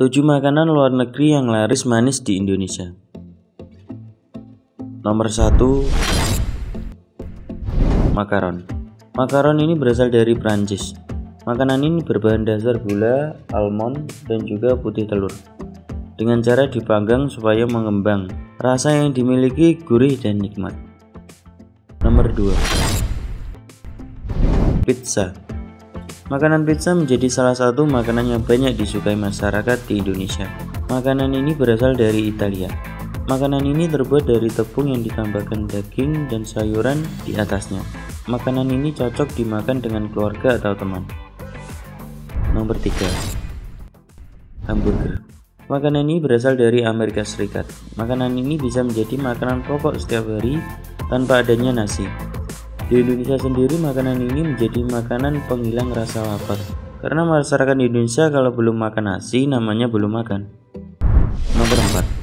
7 makanan luar negeri yang laris manis di Indonesia. Nomor 1, makaron. Makaron ini berasal dari Prancis. Makanan ini berbahan dasar gula, almond, dan juga putih telur. Dengan cara dipanggang supaya mengembang. Rasa yang dimiliki gurih dan nikmat. Nomor 2, pizza. Makanan pizza menjadi salah satu makanan yang banyak disukai masyarakat di Indonesia. Makanan ini berasal dari Italia. Makanan ini terbuat dari tepung yang ditambahkan daging dan sayuran di atasnya. Makanan ini cocok dimakan dengan keluarga atau teman. Nomor 3, hamburger. Makanan ini berasal dari Amerika Serikat. Makanan ini bisa menjadi makanan pokok setiap hari tanpa adanya nasi. Di Indonesia sendiri, makanan ini menjadi makanan penghilang rasa lapar. Karena masyarakat Indonesia kalau belum makan nasi, namanya belum makan. Nomor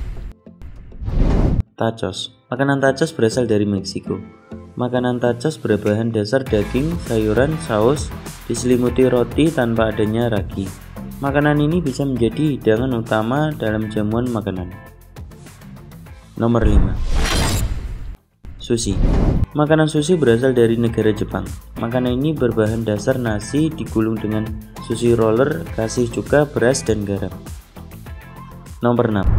4, tacos. Makanan tacos berasal dari Meksiko. Makanan tacos berbahan dasar daging, sayuran, saus, diselimuti roti tanpa adanya ragi. Makanan ini bisa menjadi hidangan utama dalam jamuan makanan. Nomor 5, sushi. Makanan sushi berasal dari negara Jepang. Makanan ini berbahan dasar nasi digulung dengan sushi roller, kasih cuka, beras, dan garam. Nomor 6,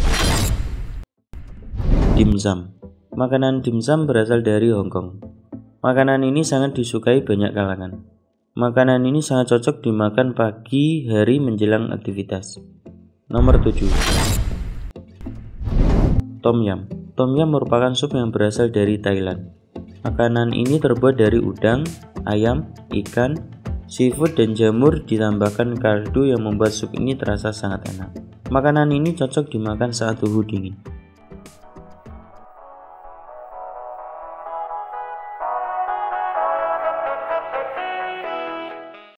dimsum. Makanan dimsum berasal dari Hong Kong. Makanan ini sangat disukai banyak kalangan. Makanan ini sangat cocok dimakan pagi hari menjelang aktivitas. Nomor 7, tom yum. Tom yum merupakan sup yang berasal dari Thailand. Makanan ini terbuat dari udang, ayam, ikan, seafood, dan jamur ditambahkan kaldu yang membuat sup ini terasa sangat enak. Makanan ini cocok dimakan saat suhu dingin.